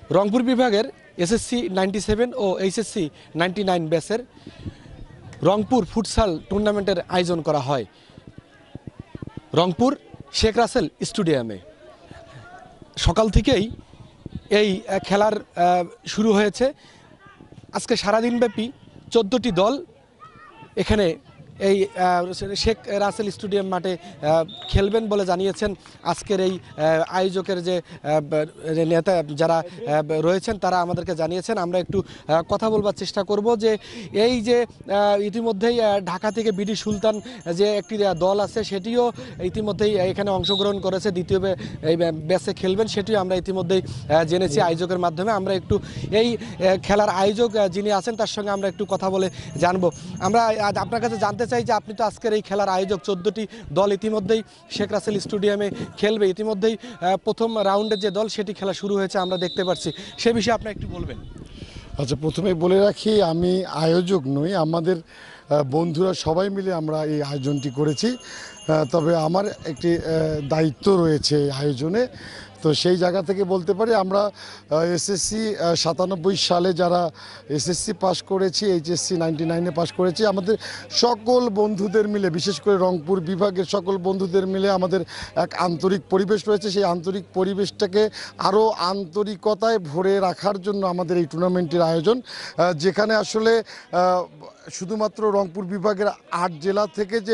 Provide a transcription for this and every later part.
রংপুর বিভাগের এসএসসি 97 ও এইচএসসি 99 ব্যাচের রংপুর ফুটসাল টুর্নামেন্টের আয়োজন করা হয় রংপুর শেখ রাসেল স্টেডিয়ামে। সকাল থেকেই এই খেলার শুরু হয়েছে। আজকে সারাদিনব্যাপী 14টি দল এখানে এই শেখ রাসেল স্টেডিয়াম মাঠে খেলবেন বলে জানিয়েছেন আজকের এই আয়োজকের যে নেতা যারা রয়েছেন তারা আমাদেরকে জানিয়েছেন। আমরা একটু কথা বলবার চেষ্টা করব যে এই যে ইতিমধ্যেই ঢাকা থেকে বিডি সুলতান যে একটি দল আছে সেটিও ইতিমধ্যেই এখানে অংশগ্রহণ করেছে, দ্বিতীয় এই ব্যাচে খেলবেন সেটিও আমরা ইতিমধ্যেই জেনেছি আয়োজকের মাধ্যমে। আমরা একটু এই খেলার আয়োজক যিনি আছেন তার সঙ্গে আমরা একটু কথা বলে জানবো। আমরা আপনার কাছে জানতে চাই যে আপনি তো আজকের এই খেলার আয়োজক, 14টি দল ইতিমধ্যেই শেখ রাসেল স্টেডিয়ামে খেলবে। ইতিমধ্যেই প্রথম রাউন্ডের যে দল সেটি খেলা শুরু হয়েছে আমরা দেখতে পাচ্ছি, সে বিষয়ে আপনি একটু বলবেন। আচ্ছা, প্রথমেই বলে রাখি আমি আয়োজক নই, আমাদের বন্ধুরা সবাই মিলে আমরা এই আয়োজনটি করেছি। তবে আমার একটি দায়িত্ব রয়েছে এই আয়োজনে। তো সেই জায়গা থেকে বলতে পারি আমরা এসএসসি 97 সালে যারা এসএসসি পাস করেছি, এইচএসসি 99-এ পাস করেছি, আমাদের সকল বন্ধুদের মিলে, বিশেষ করে রংপুর বিভাগের সকল বন্ধুদের মিলে আমাদের এক আন্তরিক পরিবেশ রয়েছে। সেই আন্তরিক পরিবেশটাকে আরও আন্তরিকতায় ভরে রাখার জন্য আমাদের এই টুর্নামেন্টের আয়োজন, যেখানে আসলে শুধুমাত্র রংপুর বিভাগের 8 জেলা থেকে যে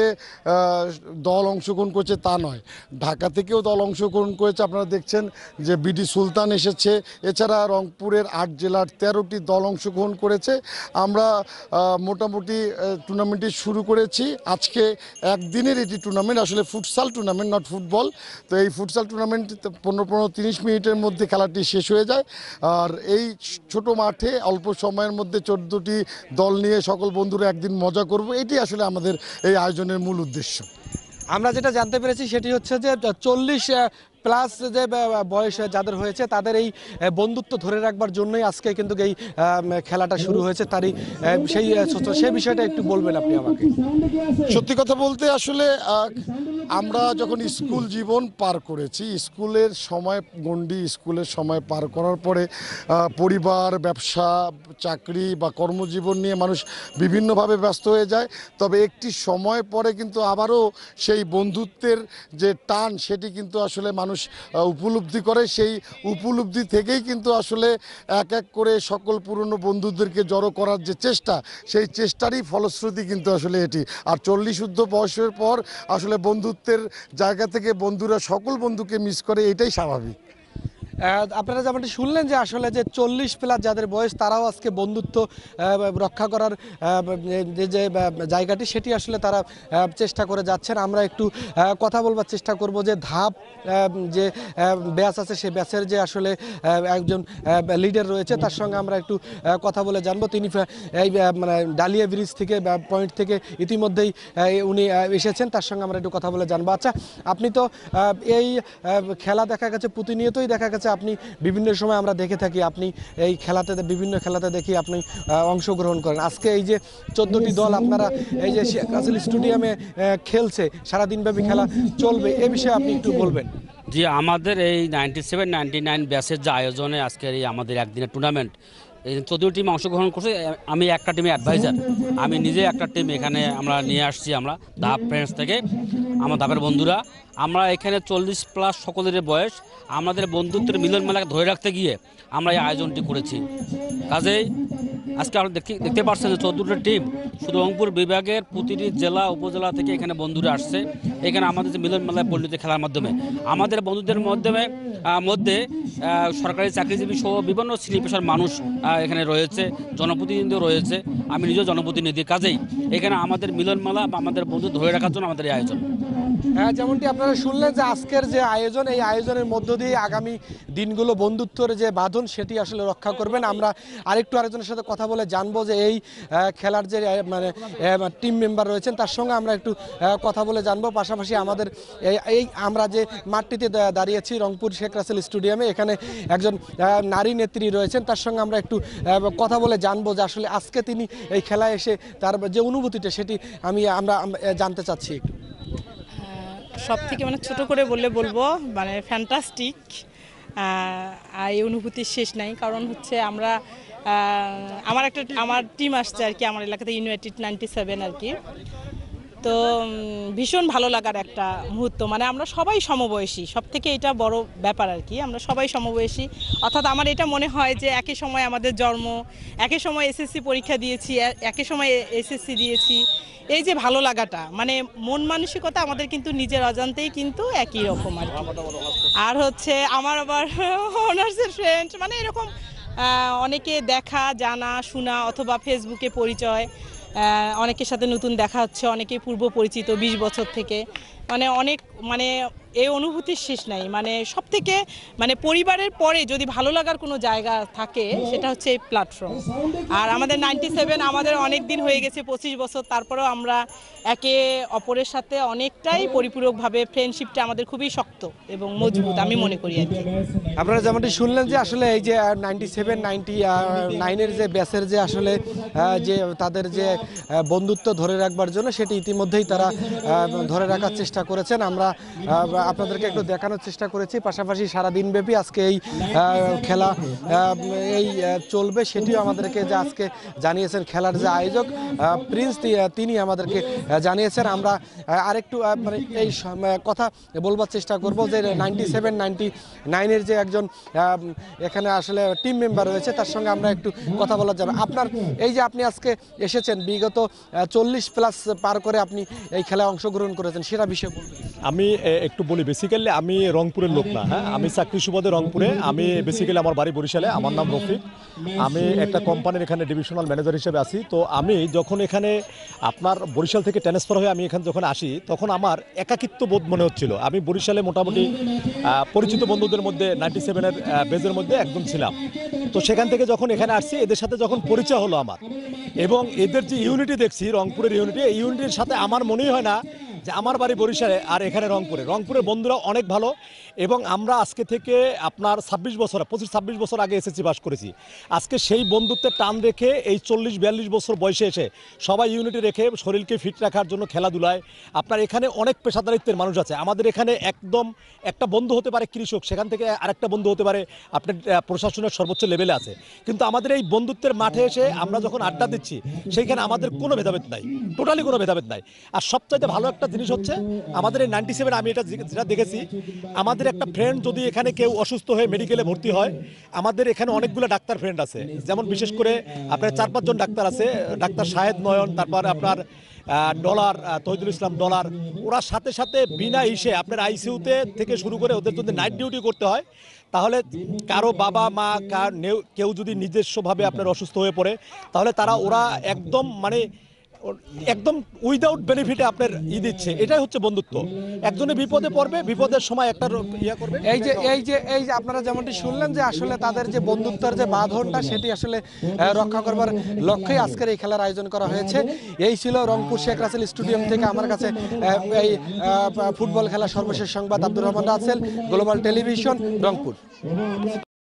দল অংশগ্রহণ করছে তা নয়, ঢাকা থেকেও দল অংশগ্রহণ করেছে। আপনারা দেখছেন যে বিডি সুলতান এসেছে, এছাড়া রংপুরের 8 জেলার 13টি দল অংশগ্রহণ করেছে। আমরা মোটামুটি টুর্নামেন্টটি শুরু করেছি। আজকে একদিনের এটি টুর্নামেন্ট, আসলে ফুটসাল টুর্নামেন্ট, নট ফুটবল। তো এই ফুটসাল টুর্নামেন্ট 15-30 মিনিটের মধ্যে খেলাটি শেষ হয়ে যায়। আর এই ছোট মাঠে অল্প সময়ের মধ্যে 14টি দল নিয়ে সকল বন্ধুরা একদিন মজা করব, এটি আসলে আমাদের এই আয়োজনের মূল উদ্দেশ্য। আমরা যেটা জানতে পেরেছি সেটি হচ্ছে যে 40 প্লাস যে বয়স যাদের হয়েছে তাদের এই বন্ধুত্ব ধরে রাখবার জন্যই আজকে কিন্তু এই খেলাটা শুরু হয়েছে। তারই সেই বিষয়টা একটু বলবেন আপনি আমাকে। সত্যি কথা বলতে আসলে আমরা যখন স্কুল জীবন পার করেছি, স্কুলের সময় গণ্ডি, স্কুলের সময় পার করার পরে পরিবার, ব্যবসা, চাকরি বা কর্মজীবন নিয়ে মানুষ বিভিন্নভাবে ব্যস্ত হয়ে যায়। তবে একটি সময় পরে কিন্তু আবারও সেই বন্ধুত্বের যে টান সেটি কিন্তু আসলে মানুষ উপলব্ধি করে। সেই উপলব্ধি থেকেই কিন্তু আসলে এক এক করে সকল পুরনো বন্ধুদেরকে জড়ো করার যে চেষ্টা, সেই চেষ্টারই ফলশ্রুতি কিন্তু আসলে এটি। আর 40 ঊর্ধ্ব বয়সের পর আসলে বন্ধুত্বের জায়গা থেকে বন্ধুরা সকল বন্ধুকে মিস করে, এটাই স্বাভাবিক। আপনারা যেমনটি শুনলেন যে আসলে যে 40 প্লাস যাদের বয়স তারাও আজকে বন্ধুত্ব রক্ষা করার যে জায়গাটি সেটি আসলে তারা চেষ্টা করে যাচ্ছেন। আমরা একটু কথা বলবার চেষ্টা করব যে ধাপ যে ব্যাচ আছে সেই ব্যাচের যে আসলে একজন লিডার রয়েছে তার সঙ্গে আমরা একটু কথা বলে জানবো। তিনি এই মানে ডালিয়া ব্রিজ থেকে পয়েন্ট থেকে ইতিমধ্যেই উনি এসেছেন, তার সঙ্গে আমরা একটু কথা বলে জানবো। আচ্ছা, আপনি তো এই খেলা দেখা গেছে প্রতিনিয়তই দেখা গেছে, আপনি বিভিন্ন সময় আমরা দেখে থাকি আপনি এই খেলাতে, বিভিন্ন খেলাতে দেখি আপনি অংশগ্রহণ করেন। আজকে এই যে 14টি দল আপনারা এই যে শেখ রাসেল স্টেডিয়ামে খেলছে, সারাদিনব্যাপী খেলা চলবে, এ বিষয়ে আপনি একটু বলবেন। জি, আমাদের এই 97-99 ব্যাচের যে আয়োজনে আজকের এই আমাদের একদিনের টুর্নামেন্ট, এই 14 টিম অংশগ্রহণ করছে। আমি একটা টিমে অ্যাডভাইজার, আমি নিজে একটা টিম এখানে আমরা নিয়ে আসছি, আমরা ধাপ ফ্রেন্ডস থেকে, আমার ধাপের বন্ধুরা। আমরা এখানে 40 প্লাস সকলের বয়স, আমাদের বন্ধুত্বের মিলন মেলাকে ধরে রাখতে গিয়ে আমরা এই আয়োজনটি করেছি। কাজেই আজকে আপনারা দেখতে পাচ্ছেন যে 14টি টিম শুধু রংপুর বিভাগের প্রতিটি জেলা উপজেলা থেকে এখানে বন্ধুরা আসছে। এখানে আমাদের যে মিলন মেলায় পরিণত খেলার মাধ্যমে আমাদের বন্ধুদের মধ্যে সরকারি চাকরিজীবী সহ বিভিন্ন শ্রেণী পেশার মানুষ এখানে রয়েছে, জনপ্রতিনিধিও রয়েছে, আমি নিজেও জনপ্রতিনিধি। কাজেই এখানে আমাদের মিলন মেলা বা আমাদের বন্ধু ধরে রাখার জন্য আমাদের এই আয়োজন। হ্যাঁ, যেমনটি আপনারা শুনলেন যে আজকের যে আয়োজন, এই আয়োজনের মধ্য দিয়ে আগামী দিনগুলো বন্ধুত্বের যে বাঁধন সেটি আসলে রক্ষা করবেন। আমরা আরেকজনের সাথে কথা বলে জানবো যে এই খেলার যে মানে টিম মেম্বার রয়েছেন তার সঙ্গে আমরা একটু কথা বলে জানবো। পাশাপাশি আমাদের এই আমরা যে মাঠটিতে দাঁড়িয়েছি রংপুর শেখ রাসেল স্টেডিয়ামে, এখানে একজন নারী নেত্রী রয়েছেন, তার সঙ্গে আমরা একটু কথা বলে জানবো যে আসলে আজকে তিনি এই খেলায় এসে তার যে অনুভূতিটা সেটি আমরা জানতে চাচ্ছি একটু। সব থেকে মানে ছোট করে বলবো মানে ফ্যান্টাস্টিক। আর এই অনুভূতির শেষ নাই, কারণ হচ্ছে আমরা আমার টিম আসছে আর কি, আমার এলাকাতে ইউনাইটেড 97 আর কি। তো ভীষণ ভালো লাগার একটা মুহূর্ত, মানে আমরা সবাই সমবয়সী, সব থেকে এটা বড় ব্যাপার আর কি, আমরা সবাই সমবয়সী। অর্থাৎ আমার এটা মনে হয় যে একই সময় আমাদের জন্ম, একই সময় এসএসসি পরীক্ষা দিয়েছি, একই সময় এসএসসি দিয়েছি। এই যে ভালো লাগাটা, মানে মন মানসিকতা আমাদের কিন্তু নিজের অজান্তেই কিন্তু একই রকম আর কি। আর হচ্ছে আমার আবার অনার্সের ফ্রেন্ড, মানে এরকম অনেকে দেখা জানা শোনা অথবা ফেসবুকে পরিচয়, অনেকের সাথে নতুন দেখা হচ্ছে, অনেকে পূর্ব পরিচিত 20 বছর থেকে, মানে অনেক, মানে এই অনুভূতির শেষ নাই। মানে সব থেকে মানে পরিবারের পরে যদি ভালো লাগার কোনো জায়গা থাকে সেটা হচ্ছে এই প্ল্যাটফর্ম। আর আমাদের 97 আমাদের অনেক দিন হয়ে গেছে, 25 বছর, তারপরেও আমরা একে অপরের সাথে অনেকটাই পরিপূরকভাবে, ফ্রেন্ডশিপটা আমাদের খুবই শক্ত এবং মজবুত আমি মনে করি আর কি। আপনারা যেমনটি শুনলেন যে আসলে এই যে 97 99-এর যে ব্যাচের যে আসলে যে তাদের যে বন্ধুত্ব ধরে রাখবার জন্য সেটি ইতিমধ্যেই তারা ধরে রাখার চেষ্টা করেছেন। আমরা আপনাদেরকে একটু দেখানোর চেষ্টা করেছি। পাশাপাশি সারাদিনব্যাপী আজকে এই খেলা এই চলবে সেটিও আমাদেরকে যে আজকে জানিয়েছেন খেলার যে আয়োজক প্রিন্স, তিনি আমাদেরকে জানিয়েছেন। আমরা আরেকটু মানে এই কথা বলবার চেষ্টা করব যে 97 99-এর যে একজন এখানে আসলে টিম মেম্বার রয়েছে তার সঙ্গে আমরা একটু কথা বলা যাবে। আপনার এই যে আপনি আজকে এসেছেন, বিগত 40+ পার করে আপনি এই খেলায় অংশগ্রহণ করেছেন, সেটা বিষয়ে বলবেন। আমি একটু বলি, বেসিক্যালি আমি রংপুরের লোক না, হ্যাঁ, আমি চাকরি সুবাদে রংপুরে, আমি বেসিক্যালি আমার বাড়ি বরিশালে, আমার নাম রফিক, আমি একটা কোম্পানির এখানে ডিভিশনাল ম্যানেজার হিসেবে আছি। তো আমি যখন এখানে আপনার বরিশাল থেকে ট্রান্সফার হয়ে আমি এখানে যখন আসি তখন আমার একাকিত্ব বোধ মনে হচ্ছিল। আমি বরিশালে মোটামুটি পরিচিত বন্ধুদের মধ্যে 97-এর বেজের মধ্যে একজন ছিলাম। তো সেখান থেকে যখন এখানে আসছি এদের সাথে যখন পরিচয় হলো আমার, এবং এদের যে ইউনিটি দেখছি রংপুরের ইউনিটি, এই ইউনিটির সাথে আমার মনেই হয় না যে আমার বাড়ি বরিশালে আর এখানে রংপুরের বন্ধুরা অনেক ভালো। এবং আমরা আজকে থেকে আপনার 25-26 বছর আগে এসএসসি পাস করেছি। আজকে সেই বন্ধুত্বের টান রেখে এই 40-42 বছর বয়সে এসে সবাই ইউনিটি রেখে শরীরকে ফিট রাখার জন্য খেলাধুলায় আপনার এখানে অনেক পেশাদারিত্বের মানুষ আছে। আমাদের এখানে একদম একটা বন্ধু হতে পারে কৃষক, সেখান থেকে আরেকটা বন্ধু হতে পারে আপনার প্রশাসনের সর্বোচ্চ লেভেলে আছে। কিন্তু আমাদের এই বন্ধুত্বের মাঠে এসে আমরা যখন আড্ডা দিচ্ছি সেইখানে আমাদের কোনো ভেদাভেদ নাই, টোটালি কোনো ভেদাভেদ নাই। আর সবচাইতে ভালো একটা জিনিস হচ্ছে আমাদের এই 97, আমি এটা যেটা দেখেছি, আমাদের একটা ফ্রেন্ড যদি এখানে কেউ অসুস্থ হয়ে মেডিকেলে ভর্তি হয়, আমাদের এখানে অনেকগুলো ডাক্তার ফ্রেন্ড আছে, যেমন বিশেষ করে আপনার 4-5 জন ডাক্তার আছে, ডাক্তার শাহেদ নয়ন, তারপর আপনার ডলার, তহিদুল ইসলাম ডলার, ওরা সাথে সাথে বিনা ইসে আপনার আইসিইউতে থেকে শুরু করে ওদের যদি নাইট ডিউটি করতে হয়, তাহলে কারো বাবা মা কেউ যদি নিজস্বভাবে আপনার অসুস্থ হয়ে পড়ে, তাহলে ওরা একদম মানে একদম উইদাউট বেনিফিটে আপনার দিচ্ছে। এটাই হচ্ছে বন্ধুত্ব। একজনে বিপদে পড়বে, বিপদের সময় একটা ইয়া করবে। এই যে আপনারা যেমনটি শুনলেন যে আসলে তাদের যে বন্ধুত্বের যে বাঁধনটা সেটি আসলে রক্ষা করবার লক্ষ্যেই আজকের এই খেলার আয়োজন করা হয়েছে। এই ছিল রংপুর শেখ রাসেল স্টেডিয়াম থেকে আমার কাছে এই ফুটবল খেলা সর্বশেষ সংবাদ। Abdur Rahman Rasel, global television, Rangpur.